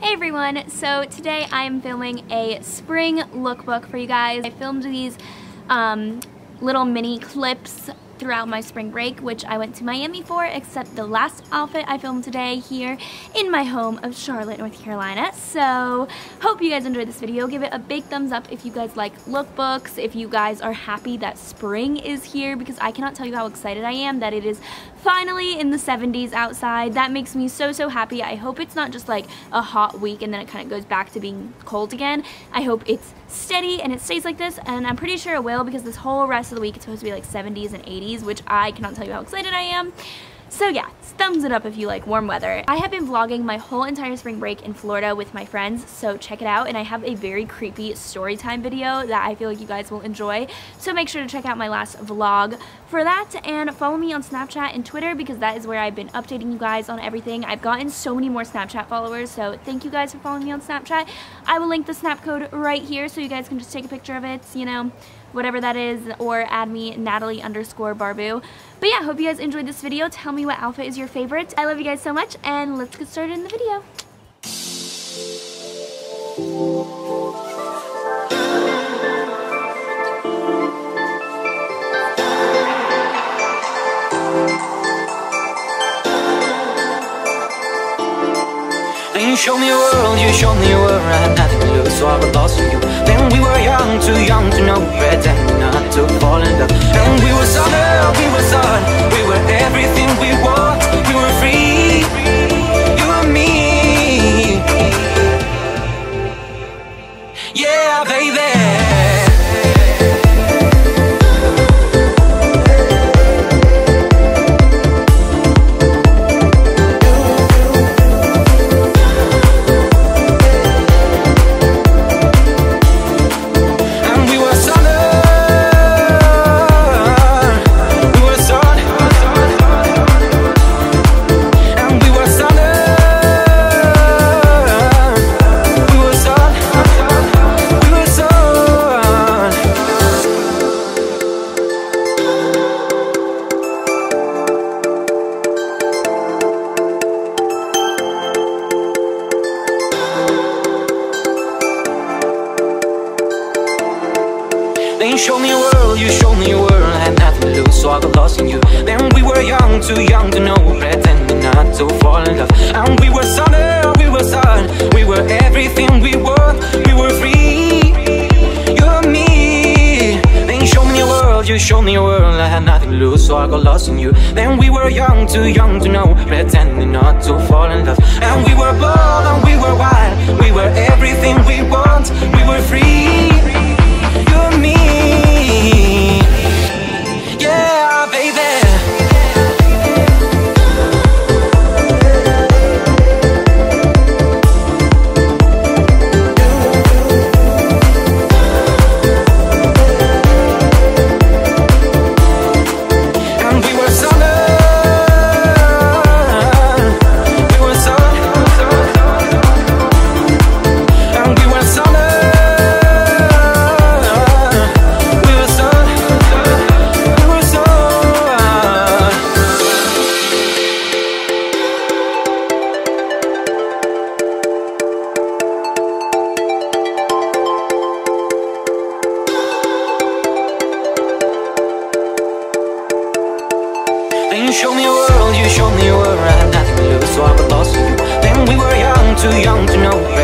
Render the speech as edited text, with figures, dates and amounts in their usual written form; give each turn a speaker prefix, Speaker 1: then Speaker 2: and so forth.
Speaker 1: Hey everyone, so today I am filming a spring lookbook for you guys. I filmed these little mini clips throughout my spring break, which I went to Miami for, except the last outfit I filmed today here in my home of Charlotte, North Carolina. So hope you guys enjoyed this video. Give it a big thumbs up if you guys like lookbooks, if you guys are happy that spring is here, because I cannot tell you how excited I am that it is finally in the 70s outside. That makes me so happy. I hope it's not just like a hot week and then it kind of goes back to being cold again. I hope it's steady and it stays like this, and I'm pretty sure it will, because this whole rest of the week it's supposed to be like 70s and 80s, which I cannot tell you how excited I am. So yeah, thumbs it up if you like warm weather. I have been vlogging my whole entire spring break in Florida with my friends, so check it out. And I have a very creepy story time video that I feel like you guys will enjoy. So make sure to check out my last vlog for that, and follow me on Snapchat and Twitter, because that is where I've been updating you guys on everything. I've gotten so many more Snapchat followers, so thank you guys for following me on Snapchat. I will link the snap code right here so you guys can just take a picture of it, you know, whatever that is, or add me, Natalie_Barbu. But yeah, hope you guys enjoyed this video. Tell me what outfit is your favorite. I love you guys so much, and let's get started in the video.
Speaker 2: You showed me a world, you showed me a world. I had nothing to lose, so I got lost in you. Then we were young, too young to know, pretending not to fall in love. And we were summer, we were sun, we were everything we want. We were free, you and me. Yeah, baby. Then you showed me a world, you showed me a world. I had nothing to lose, so I got lost in you. Then we were young, too young to know, pretending not to fall in love. And we were summer, we were sun, we were everything we want. We were free, you and me. Then you showed me a world, you showed me a world. I had nothing to lose, so I got lost in you. Then we were young, too young to know, pretending not to fall in love. And we were bold and we were wild, we were everything we want. We were free, you and me. Yeah, baby. You showed me a world, you showed me a world. I had nothing to lose, so I got lost in you. Then we were young, too young to know,